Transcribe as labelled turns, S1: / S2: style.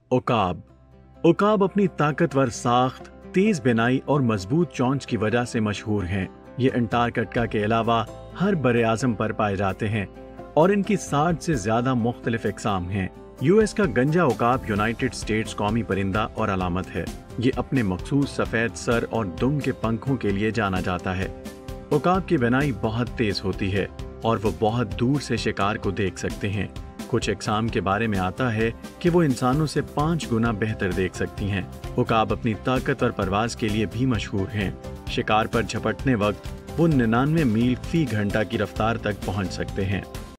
S1: उकाब उकाब अपनी ताकतवर साख्त, तेज बिनाई और मजबूत चोंच की वजह से मशहूर हैं। ये अंटार्कटिका के अलावा हर बरे आज़म पर पाए जाते हैं और इनकी 60 से ज्यादा मुख्तलिफ इकसाम हैं। यूएस का गंजा उकाब यूनाइटेड स्टेट्स कौमी परिंदा और अलामत है। ये अपने मखसूस सफेद सर और दुम के पंखों के लिए जाना जाता है। उकाब की बिनाई बहुत तेज होती है और वो बहुत दूर से शिकार को देख सकते हैं। कुछ इकसाम के बारे में आता है कि वो इंसानों से 5 गुना बेहतर देख सकती हैं। उकाब अपनी ताकतवर परवाज के लिए भी मशहूर हैं। शिकार पर झपटने वक्त वो 99 मील फी घंटा की रफ्तार तक पहुंच सकते हैं।